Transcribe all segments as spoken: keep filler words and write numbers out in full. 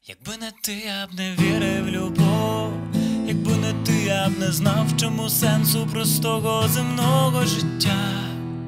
Якби не ти, я б не вірив в любов. Якби не ти, я б не знав, в чому сенсу простого земного життя.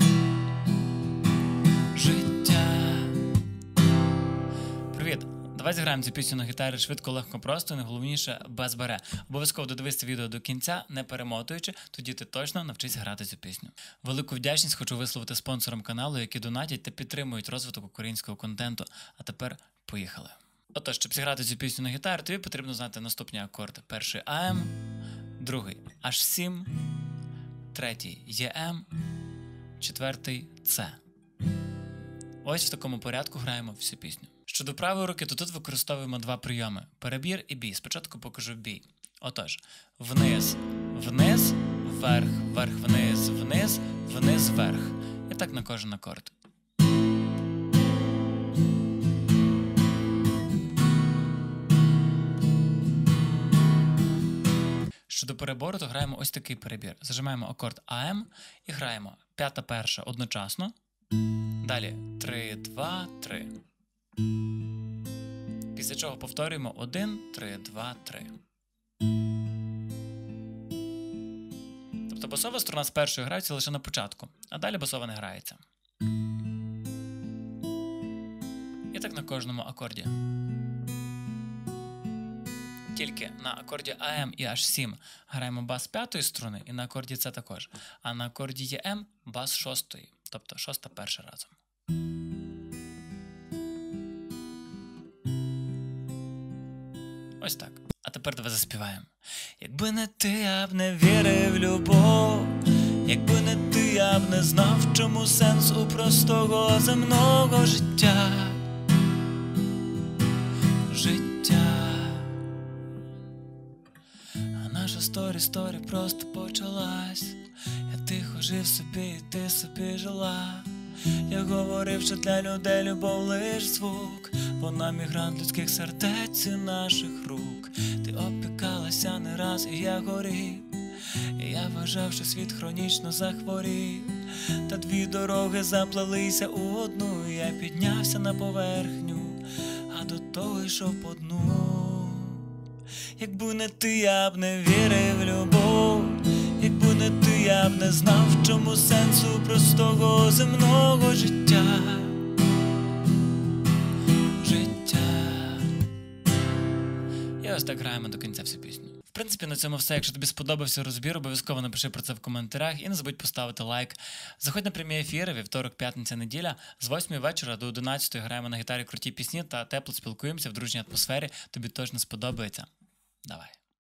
Життя. Привіт! Давай зіграємо цю пісню на гітарі швидко, легко, просто і найголовніше без баре. Обов'язково додивись це відео до кінця, не перемотуючи, тоді ти точно навчись грати цю пісню. Велику вдячність хочу висловити спонсорам каналу, які донатять та підтримують розвиток українського контенту. А тепер поїхали. Отож, щоб зіграти цю пісню на гітарі, тобі потрібно знати наступні акорди. Перший АМ, другий аш сім, третій ЄМ, четвертий С. Ось в такому порядку граємо всю пісню. Щодо правої руки, то тут використовуємо два прийоми – перебір і бій. Спочатку покажу бій. Отож, вниз, вниз, вверх, вверх, вниз, вниз, вниз, вверх. І так на кожен акорд. Щодо перебору, то граємо ось такий перебір. Зажимаємо акорд АМ і граємо п'ята, перша одночасно. Далі три, два, три. Після чого повторюємо один, три, два, три. Тобто басова струна з першою грається лише на початку, а далі басова не грається. І так на кожному акорді. Тільки на акорді АМ і аш сім граємо бас п'ятої струни і на акорді С також. А на акорді ЄМ бас шостої, тобто шоста перша разом. Ось так. А тепер давай заспіваємо. Якби не ти, я б не вірив в любов. Якби не ти, я б не знав, в чому сенс у простого земного життя. Життя. А наша сторі-сторі просто почалась. Я тихо жив собі, і ти собі жила. Я говорив, що для людей любов лиш звук. Вона мігрант людських сердець і наших рук. Ти опікалася не раз, і я горів. І я вважав, що світ хронічно захворів. Та дві дороги заплелися у одну. І я піднявся на поверхню, а до того йшов по дну. Якби не ти, я б не вірив в любов. Якби не ти, я б не знав, в чому сенсу простого земного життя. Життя. І ось так граємо до кінця всю пісню. В принципі, на цьому все. Якщо тобі сподобався розбір, обов'язково напиши про це в коментарях і не забудь поставити лайк. Заходь на прямі ефіри, вівторок, п'ятниця, неділя. З восьмої вечора до одинадцятої граємо на гітарі круті пісні та тепло спілкуємося в дружній атмосфері. Тобі точно сподобається. Давай.